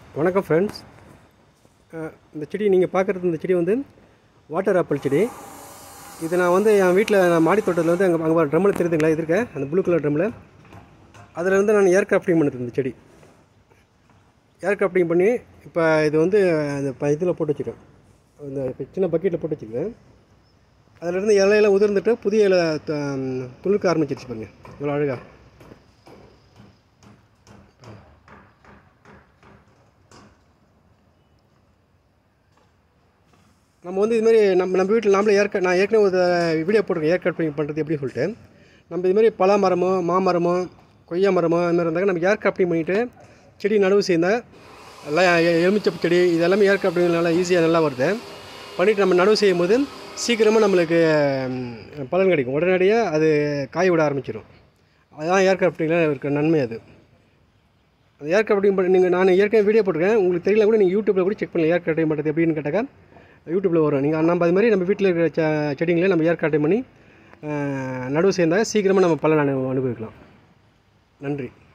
வணக்கம் ஃப்ரெண்ட்ஸ். இந்த செடி நீங்கள் பார்க்குறது இந்த செடி வந்து வாட்டர் ஆப்பிள் செடி. இது நான் வந்து என் வீட்டில் மாடி தோட்டத்தில் வந்து அங்கே ட்ரம்மில் தெரியுதுங்களா, இது இருக்க அந்த ப்ளூ கலர் ட்ரம்மில் அதிலேருந்து நான் ஏர் கிராஃப்டிங் பண்ணுறது. இந்த செடி ஏர் கிராஃப்டிங் பண்ணி இப்போ இது வந்து அந்த இதில் போட்டு வச்சுருக்கேன், இந்த சின்ன பக்கெட்டில் போட்டு வச்சுருக்கேன். அதிலேருந்து இலையெல்லாம் உதிர்ந்துட்டு புதிய இலை துளுக்க ஆரம்பிச்சிருச்சு. பாருங்கள் இவ்வளோ அழகாக. நம்ம வந்து இதுமாரி நம்ம வீட்டில் நாமளே நான் ஏற்கனவே ஒரு வீடியோ போட்டிருக்கேன் ஏர் கிராஃப்டிங் பண்ணுறது எப்படி சொல்லிட்டு. நம்ம இதுமாரி பலா மரமோ மாமரமோ கொய்யா மரமோ அதுமாதிரி இருந்தாங்க நம்ம ஏர் கிராஃப்டிங் பண்ணிவிட்டு செடி நடவு செய்தால் எல்லாம் எலுமிச்சை செடி இதெல்லாமே ஏர் கிராஃப்டிங் நல்லா ஈஸியாக நல்லா வருது. பண்ணிவிட்டு நம்ம நடவு செய்யும் போது சீக்கிரமாக நம்மளுக்கு பலன் கிடைக்கும். உடனடியாக அது காய் விட ஆரம்பிச்சிடும். அதுதான் ஏர் கிராஃப்டிங்கில் இருக்கிற நன்மை. அது ஏர் கிராஃப்டிங் பண்ணி நான் ஏற்கனவே வீடியோ போட்டிருக்கேன். உங்களுக்கு தெரியல கூட நீங்கள் யூடியூப்பில் கூட செக் பண்ணலாம் ஏர் கிராஃப்டிங் பண்ணுறது எப்படின்னு கேட்டாக்கா யூடியூப்பில் வரும். நீங்கள் நம்ம அது மாதிரி நம்ம வீட்டில் இருக்கிற செடிங்களே நம்ம ஏர் கிராஃப்டிங் பண்ணி நடவு செய்தால் சீக்கிரமாக நம்ம பலன் அனுபவிக்கலாம். நன்றி.